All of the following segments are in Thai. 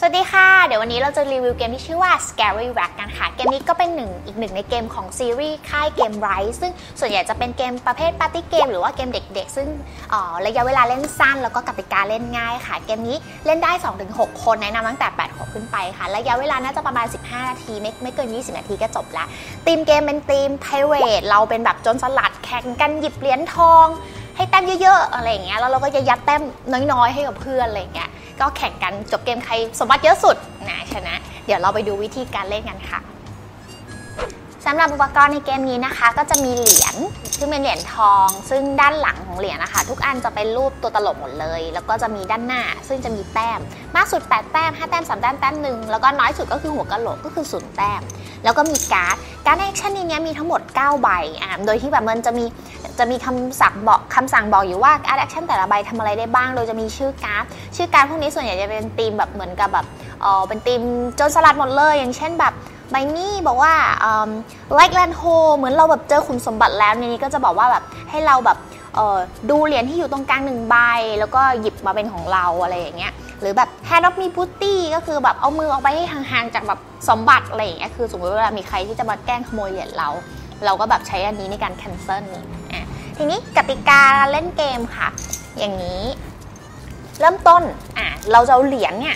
สวัสดีค่ะเดี๋ยววันนี้เราจะรีวิวเกมที่ชื่อว่า Scary Rack กันค่ะเกมนี้ก็เป็นอีกหนึ่งในเกมของซีรีส์ค่ายเกม Rise ซึ่งส่วนใหญ่จะเป็นเกมประเภทปาร์ตี้เกมหรือว่าเกมเด็กๆซึ่งระยะเวลาเล่นสั้นแล้วก็กติกาเล่นง่ายค่ะเกมนี้เล่นได้ 2-6 คนแนะนำตั้งแต่8 ขวบขึ้นไปค่ะระยะเวลาน่าจะประมาณ15 นาทีไม่เกิน20 นาทีก็จบละธีมเกมเป็นธีม Pirate เราเป็นแบบโจรสลัดแข่งกันหยิบเหรียญทองให้แต้มเยอะๆอะไรอย่างเงี้ยแล้วเราก็จะยัดแต้มน้อยๆให้กับเพื่อนอะไรอย่างเงี้ยก็แข่งกันจบเกมใครสมบัติเยอะสุดนะชนะเดี๋ยวเราไปดูวิธีการเล่นกันค่ะสำหรับอุปกรณ์ในเกมนี้นะคะก็จะมีเหรียญซึ่งเป็นเหรียญทองซึ่งด้านหลังของเหรียญนะคะทุกอันจะเป็นรูปตัวตลกหมดเลยแล้วก็จะมีด้านหน้าซึ่งจะมีแต้มมากสุด8 แต้ม5 แต้ม3 แต้มแต้มหนึ่งแล้วก็น้อยสุดก็คือหัวกะโหลกก็คือ0 แต้มแล้วก็มีการ์ดแอคชั่นนี้มีทั้งหมด9 ใบโดยที่แบบมันจะมีคำสั่งบอกอยู่ว่าการ์ดแอคชั่นแต่ละใบทำอะไรได้บ้างโดยจะมีชื่อการ์ดพวกนี้ส่วนใหญ่จะเป็นธีมแบบเหมือนกับแบบเป็นธีมโจรสลัดหมดเลยอย่างเช่นแบบใบนี้บอกว่าlike land hole เหมือนเราแบบเจอขุมสมบัติแล้วในนี้ก็จะบอกว่าแบบให้เราแบบดูเหรียญที่อยู่ตรงกลาง1 ใบแล้วก็หยิบมาเป็นของเราอะไรอย่างเงี้ยหรือแบบ hand of me booty ก็คือแบบเอามือออกไปให้ห่างๆจากแบบสมบัติอะไรอย่างเงี้ยคือสมมติว่ามีใครที่จะมาแกล้งขโมยเหรียญเราก็แบบใช้อันนี้ในการ cancel นี่ทีนี้กติกาเล่นเกมค่ะอย่างนี้เริ่มต้นเราจะเอาเหรียญเนี่ย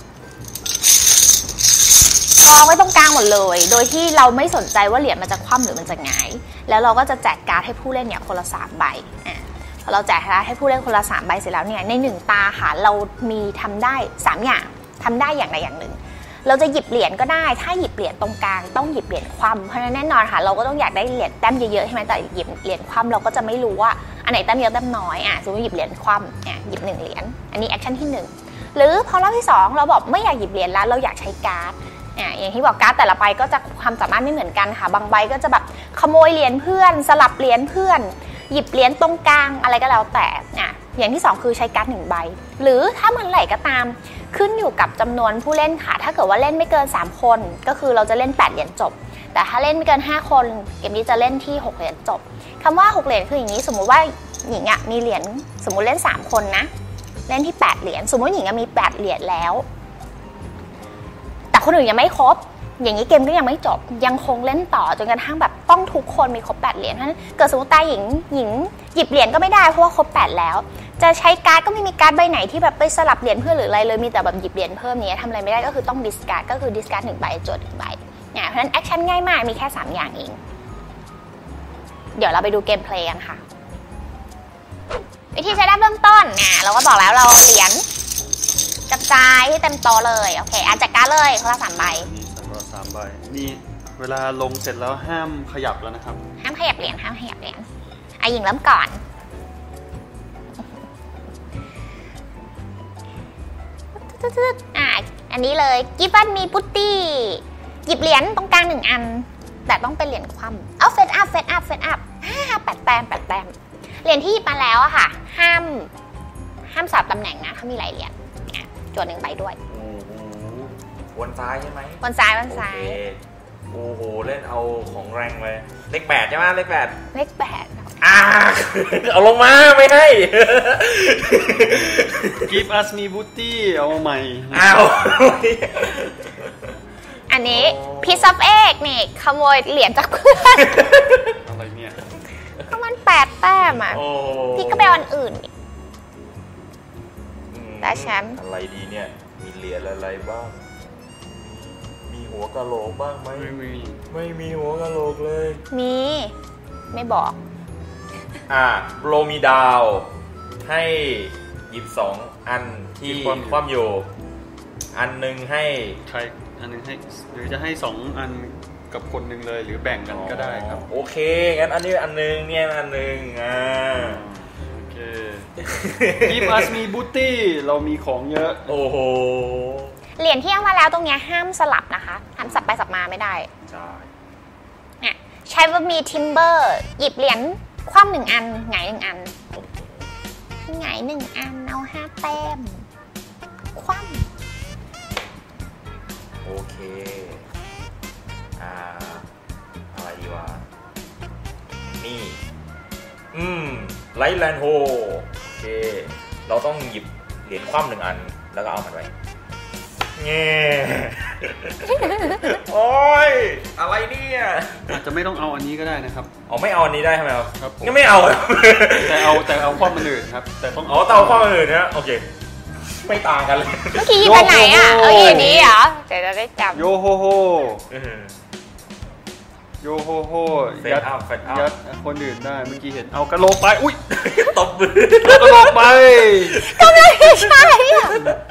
กองไว้ตรงกลางหมดเลยโดยที่เราไม่สนใจว่าเหรียญมันจะคว่ำหรือมันจะหงายแล้วเราก็จะแจกการ์ดให้ผู้เล่นเนี่ยคนละ3 ใบพอเราแจกการ์ดให้ผู้เล่นคนละ3 ใบเสร็จแล้วเนี่ยใน1 ตาค่ะเรามีทำได้3 อย่างทำได้อย่างใดอย่างหนึ่งเราจะหยิบเหรียญก็ได้ถ้าหยิบเหรียญตรงกลางต้องหยิบเหรียญคว่ำเพราะฉะนั้นแน่นอนค่ะเราก็ต้องอยากได้เหรียญแต้มเยอะๆใช่ไหมแต่หยิบเหรียญคว่ำเราก็จะไม่รู้ว่าอันไหนแต้มเยอะแต้มน้อยสมมติหยิบเหรียญคว่ำหยิบ1 เหรียญอันนี้แอคชั่นที่1หรือพอรอบที่2เราบอกไม่อยากหยิบเหรียญแล้วเราอยากใช้การ์ดอย่างที่บอกการ์ดแต่ละใบก็จะความสามารถไม่เหมือนกันค่ะบางใบก็จะแบบขโมยเหรียญเพื่อนสลับเหรียญเพื่อนหยิบเหรียญตรงกลางอะไรก็แล้วแต่อย่างที่2คือใช้การ์ด1 ใบหรือถ้ามันไหลก็ตามขึ้นอยู่กับจำนวนผู้เล่นค่ะถ้าเกิดว่าเล่นไม่เกิน3 คนก็คือเราจะเล่น8 เหรียญจบแต่ถ้าเล่นไม่เกิน5 คนเกมนี้จะเล่นที่6 เหรียญจบคำว่า6 เหรียญคืออย่างนี้สมมุติว่าหญิงมีเหรียญสมมุติเล่น3 คนนะเล่นที่8 เหรียญสมมติหญิงมี8 เหรียญแล้วแต่คนอื่นยังไม่ครบอย่างนี้เกมก็ยังไม่จบยังคงเล่นต่อจนกระทั่งแบบต้องทุกคนมีครบ8 เหรียญเพราะฉะนั้นเกิดสมมติตายหญิงหยิบเหรียญก็ไม่ได้เพราะว่าครบ8 แล้วจะใช้การ์ดก็ไม่มีการ์ดใบไหนที่แบบไปสลับเหรียญเพื่อหรืออะไรเลยมีแต่แบบหยิบเหรียญเพิ่มนี้ทำอะไรไม่ได้ก็คือต้องดิสการ์ดก็คือดิสการ์ด1 ใบโจทย์1 ใบเพราะฉะนั้นแอคชั่นง่ายมากมีแค่3 อย่างเองเดี๋ยวเราไปดูเกมเพลย์กันค่ะวิธีใช้ได้เริ่มต้นเราก็บอกแล้วเราเหรียญกระจายให้เต็มโต๊ะเลยโอเคจัดการเลยคนละ3 ใบ 3 ใบนี่เวลาลงเสร็จแล้วห้ามขยับแล้วนะครับห้ามขยับเหรียญหญิงเริ่มก่อนอันนี้เลย Give us me putty หยิบเหรียญตรงกลาง1 อันแต่ต้องเป็นเหรียญคว่ำเอาเฟดอัพ8 แต้มเหรียญที่หยิบมาแล้วอะค่ะห้ามสลับตำแหน่งนะถ้ามีหลายเหรียญจวด1 ใบด้วยวนซ้ายใช่ไหมวนซ้ายโอ้โหเล่นเอาของแรงเลยเลข8ใช่ไหมเลข8เอาลงมาไม่ให้ Give us me booty เอาใหม่อันนี้ piece of egg นี่ขโมยเหรียญจากเพื่อนอะไรเนี่ยเพราะมัน8 แต้มพี่ก็ไปเอาอันอื่นได้แชมป์อะไรดีเนี่ยมีเหรียญอะไรบ้างมีหัวกะโหลกบ้างไหมไม่มีหัวกะโหลกเลยมีไม่บอกโปรมีดาวให้หยิบ2 อันที่คว่ำอยู่อันนึงให้ใครอันนึงให้หรือจะให้2 อันกับคนนึงเลยหรือแบ่งกันก็ได้ครับโอเคงั้นอันนี้อันนึงเนี่ยอันนึงโอเค Give us me booty เรามีของเยอะโอ้โหเหรียญที่เอามาแล้วตรงนี้ห้ามสลับนะคะห้ามสับไปสับมาไม่ได้ใช้ว่ามี timber หยิบเหรียญคว่ำ1 อันหงาย1 อันหงาย1 อันเอา5 แต้มคว่ำโอเคอะไรดีวะนี่ไลท์แลนด์โฮโอเคเราต้องหยิบเหรียญคว่ำ1 อันแล้วก็เอามันไว้แง่โอ้ยอะไรเนี่ยอาจจะไม่ต้องเอาอันนี้ก็ได้นะครับอ๋อไม่เอาอันนี้ได้ใช่ไหมครับครับผมงั้นไม่เอาแต่เอาความมันอื่นครับแต่ต้องอ๋อเตาข้ออื่นนะโอเคไม่ต่างกันเลยเมื่อกี้หยิบไปไหนอ่ะเอาอย่างนี้เหรอเดี๋ยวเราได้จำโยโฮโฮโยโฮโฮเฟยัดดอัพเฟดอัยัพดคนอื่นได้เมื่อกี้เห็นเอากระโหลกไปอุ้ยตบมือเอากระโหลกไปกำลังจะใช้อ่ะ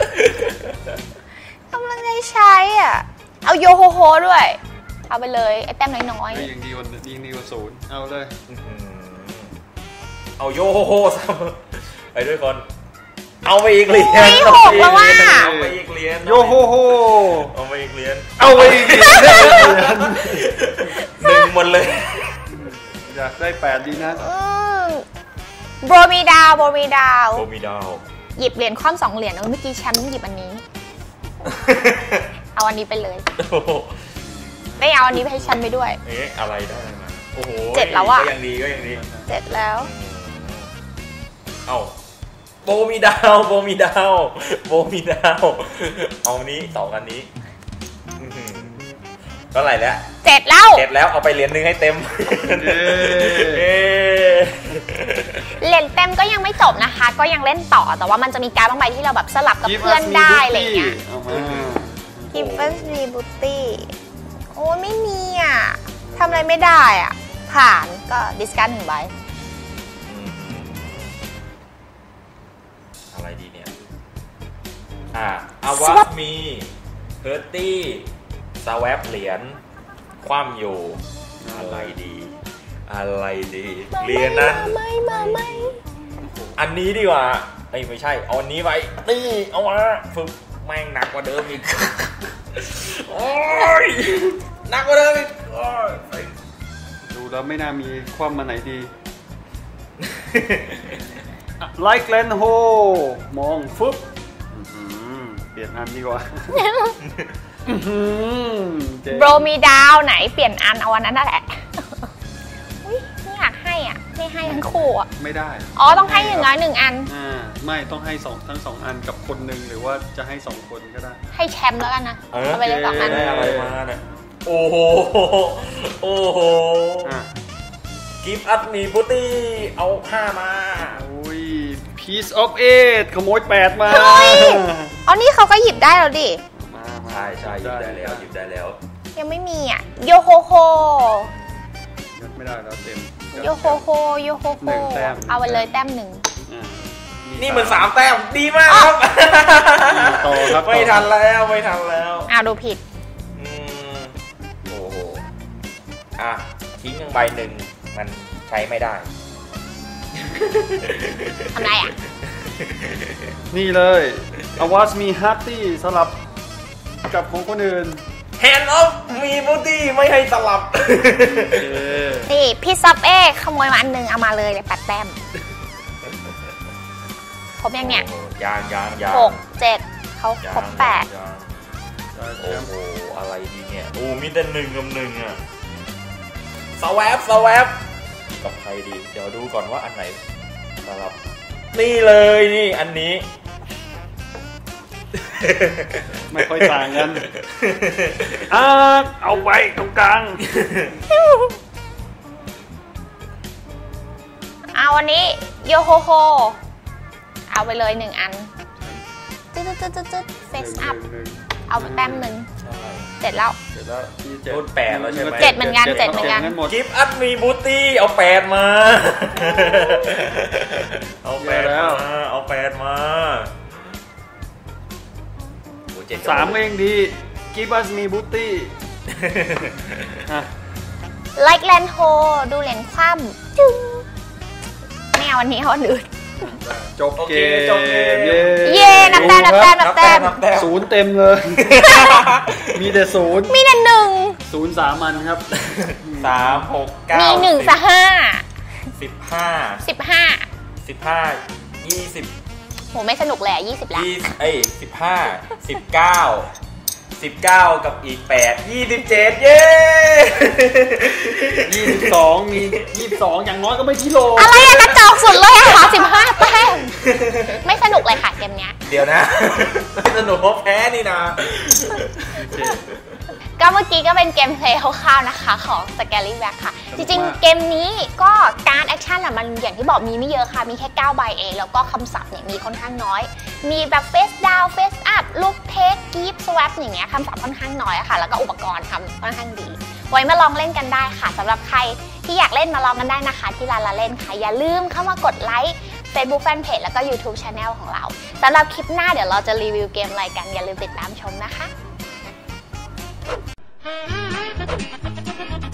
กำลังจะใช้อ่ะเอาโยโฮโฮด้วยเอาไปเลยไอ้แต้มน้อยยังดีกว่าศูนย์เอาเลยเอาโยโฮโฮซ้ำไปด้วยคนเอาไปอีกเหรียญไม่หกแล้วว่าเอาไปอีกเหรียญโยโฮโฮเอาไปอีกเหรียญเอาไปอีกหนึ่งหมดเลยอยากได้8ดีนะโบมีดาวโบมีดาวโบมีดาวหยิบเหรียญคว่ำ2 เหรียญเมื่อกี้แชมป์หยิบอันนี้ เอาอันนี้ไปเลยโอ้โหไม่เอาอันนี้ไปให้ฉันไปด้วยเอ๊ะอะไรได้มาโอ้โห 7แล้วอะก็ยังดีก็ยังดีเสร็จแล้วเอาโบมีดาวโบมีดาวโบมีดาวเอานี้2อันนี้เท่าไหร่แล้วเสร็จแล้วเสร็จแล้วเอาไปเหรียญหนึ่งให้เต็ม เย้เหรียญเต็มก็ยังไม่จบนะคะ ก็ยังเล่นต่อแต่ว่ามันจะมีการบางใบที่เราแบบสลับกับเพื่อนได้อะไรอย่างเงี้ยเอามากิฟเฟนซีบูตี้โอ้ยไม่มีอ่ะทำอะไรไม่ได้อ่ะ ผ่านก็ดิสการ์ด1 ใบอะไรดีเนี่ยอาวัสมีเฮอร์ตี้สวปเหรียญคว่ำอยู่อะไรดีอะไรดีเหรียญนั้นไม่อันนี้ดีกว่าไม่ใช่เอาอันนี้ไปนี่เอามาฝึกแม่งหนักกว่าเดิมอีก โอ้ยหนักกว่าเดิมอีกโอ้ยดูแล้วไม่น่ามีความมาไหนดี ไลค์แลนโฮมองฟึบเปลี่ยนอันดีกว่าโบรมีดาวไหนเปลี่ยนอันเอาอันนั้นนั่นแหละอุ๊ยไม่อยากให้อ่ะไม่ให้ทั้งคู่อ่ะไม่ได้อ๋อต้องให้อย่างน้อย1 อันไม่ต้องให้ทั้ง 2 อันกับคนหนึ่งหรือว่าจะให้2 คนก็ได้ให้แชมป์แล้วกันนะเอาไปเลย2 อันได้อะไรมาเนี่ยโอ้โหโอ้โหกิฟต์อัพมีพุตตี้เอา5มาโอ้ย piece of 8ขโมย8มาเฮ้ยอ๋อนี่เขาก็หยิบได้แล้วดิใช่หยิบได้แล้วหยิบได้แล้วยังไม่มีอ่ะโยโฮโฮยัดไม่ได้แล้วเต็มโยโฮโฮเอาไปเลยแต้ม 1 นี่มัน3 แต้มดีมากครับต่อครับไม่ทันแล้วดูผิดโอ้โหทิ้ง1 ใบหนึ่งมันใช้ไม่ได้ทำไรอ่ะนี่เลยอวาสมีฮัตตี้สลับกับของคนอื่น Hand of มีบูตี้ไม่ให้สลับนี่พี่ซับขโมยมาอัน 1เอามาเลย8 แต้มครบยังเนี่ยยัง 6 7เขาครบ8 โอ้โหอะไรดีเนี่ยโอ้มีแต่1 กับ 1อ่ะสวปกับใครดีเดี๋ยวดูก่อนว่าอันไหนสลับนี่เลยนี่อันนี้ไม่ค่อยต่างกันเอาไว้ตรงกลางเอาวันนี้โยโฮโฮเอาไปเลย1 อันจึ๊ดเฟซอัพเอาไปแต้ม 1เสร็จแล้วรุ่น8แล้วใช่ไหม 7เหมือนกันกิฟต์อัพมีบูตี้เอา8มาเอา8มา 3เองดีกิฟต์อัพมีบูตี้ไลค์แลนโฮดูเหรียญคว่ำจึ้งไม่เอาวันนี้เอาอันอื่นจบเกมเย่นับแต้ม 0 เต็มเลย มีแต่0 มีแต่ 0 3 อันครับ 3 6 9 มี1 ซะ 15 20 โหไม่สนุกเลย20 แล้ว 15 19 19กับอีก8 27เย้ 22มี22อย่างน้อยก็ไม่ที่โลอะไรอะกระจอกสุดเลยอะค่ะ15แต้มไม่สนุกเลยค่ะเกมเนี้ยเดี๋ยวนะไม่สนุกเพราะแพ้นี่นะก็เมื่อกี้ก็เป็นเกมเพลย์คร่าวๆนะคะของ Scary Back ค่ะ จริงๆ เกมนี้ก็การแอคชั่นมันอย่างที่บอกมีไม่เยอะค่ะ มีแค่9ใบเอง แล้วก็คำศัพท์เนี่ยมีค่อนข้างน้อย มีแบบ face down face up look take give swap อย่างเงี้ยคำศัพท์ค่อนข้างน้อยค่ะ แล้วก็อุปกรณ์ทำค่อนข้างดี ไว้มาลองเล่นกันได้ค่ะสำหรับใครที่อยากเล่นมาลองกันได้นะคะ ที่ร้านละเล่นค่ะอย่าลืมเข้ามากดไลค์ Facebook Fanpage แล้วก็ YouTube Channel ของเราสำหรับคลิปหน้าเดี๋ยวเราจะรีวิวเกมอะไรกันอย่าลืมติดตามชมนะคะ